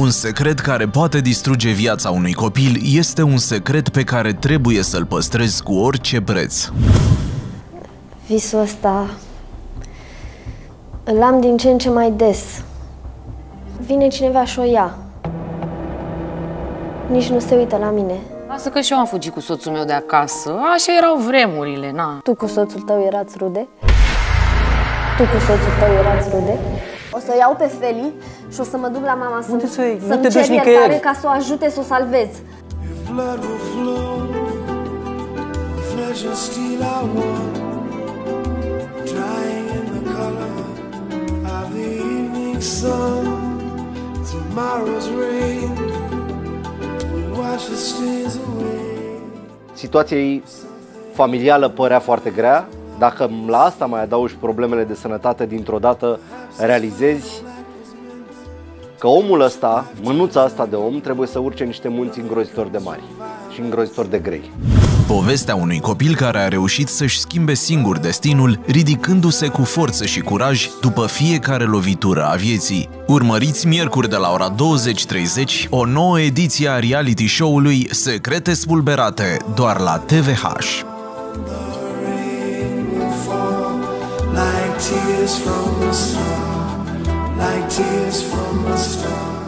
Un secret care poate distruge viața unui copil este un secret pe care trebuie să-l păstrezi cu orice preț. Visul ăsta îl am din ce în ce mai des. Vine cineva și o ia. Nici nu se uită la mine. Lasă că și eu am fugit cu soțul meu de acasă. Așa erau vremurile, na. Tu cu soțul tău erați rude? Tu cu soțul tău erați rude? O să o iau pe Feli și o să mă duc la mama să-mi cer iertare ca să o ajute să o salvez. Situația ei familială părea foarte grea. Dacă la asta mai adaugi problemele de sănătate, dintr-o dată realizezi că omul ăsta, mânuța asta de om, trebuie să urce niște munți îngrozitori de mari și îngrozitori de grei. Povestea unui copil care a reușit să-și schimbe singur destinul, ridicându-se cu forță și curaj după fiecare lovitură a vieții. Urmăriți miercuri de la ora 20:30 o nouă ediție a reality show-ului Secrete Spulberate, doar la TVH. Like tears from a star, like tears from a star.